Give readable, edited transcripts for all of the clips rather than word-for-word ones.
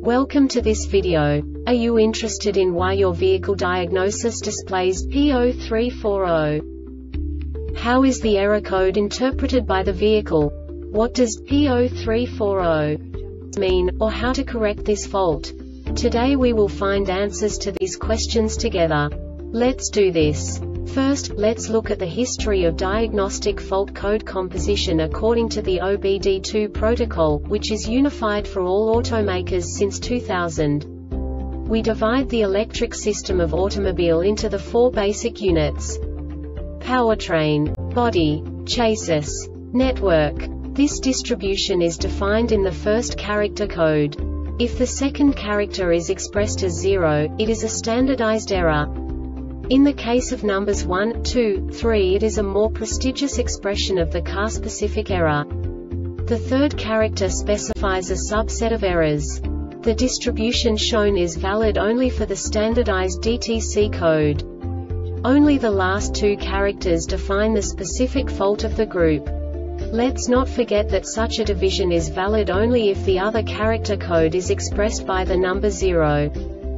Welcome to this video. Are you interested in why your vehicle diagnosis displays P0340? How is the error code interpreted by the vehicle? What does P0340 mean, or how to correct this fault? Today we will find answers to these questions together. Let's do this. First, let's look at the history of diagnostic fault code composition according to the OBD2 protocol, which is unified for all automakers since 2000. We divide the electric system of automobile into the four basic units: powertrain, body, chassis, network. This distribution is defined in the first character code. If the second character is expressed as 0, it is a standardized error. In the case of numbers 1, 2, 3, it is a more prestigious expression of the car-specific error. The third character specifies a subset of errors. The distribution shown is valid only for the standardized DTC code. Only the last two characters define the specific fault of the group. Let's not forget that such a division is valid only if the other character code is expressed by the number 0.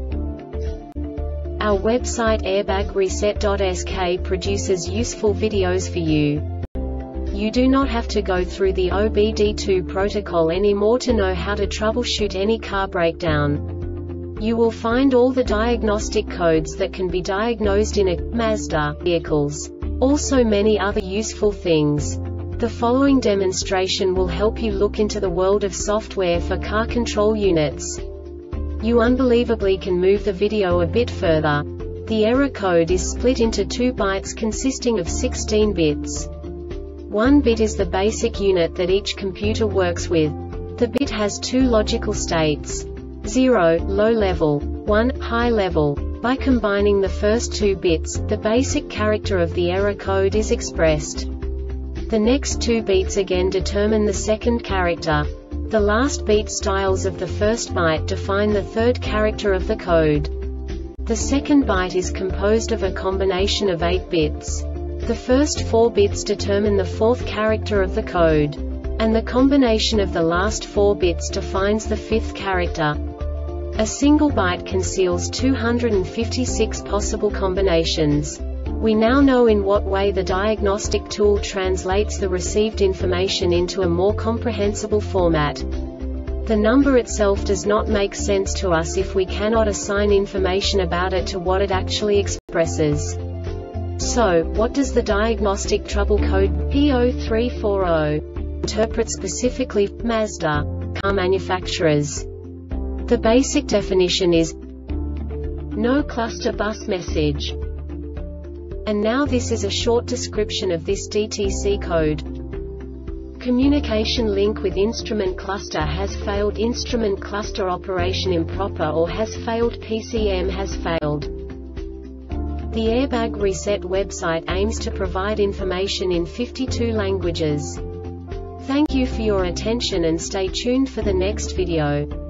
Our website airbagreset.sk produces useful videos for you. You do not have to go through the OBD2 protocol anymore to know how to troubleshoot any car breakdown. You will find all the diagnostic codes that can be diagnosed in a Mazda vehicles. Also many other useful things. The following demonstration will help you look into the world of software for car control units. You unbelievably can move the video a bit further. The error code is split into 2 bytes consisting of 16 bits. 1 bit is the basic unit that each computer works with. The bit has 2 logical states: 0, low level, 1, high level. By combining the first 2 bits, the basic character of the error code is expressed. The next 2 beats again determine the second character. The last beat styles of the first byte define the third character of the code. The second byte is composed of a combination of 8 bits. The first 4 bits determine the fourth character of the code. And the combination of the last 4 bits defines the fifth character. A single byte conceals 256 possible combinations. We now know in what way the diagnostic tool translates the received information into a more comprehensible format. The number itself does not make sense to us if we cannot assign information about it to what it actually expresses. So, what does the diagnostic trouble code P0340 interpret specifically for Mazda car manufacturers? The basic definition is no cluster bus message. And now this is a short description of this DTC code. Communication link with instrument cluster has failed. Instrument cluster operation improper or has failed. PCM has failed. The Airbag Reset website aims to provide information in 52 languages. Thank you for your attention and stay tuned for the next video.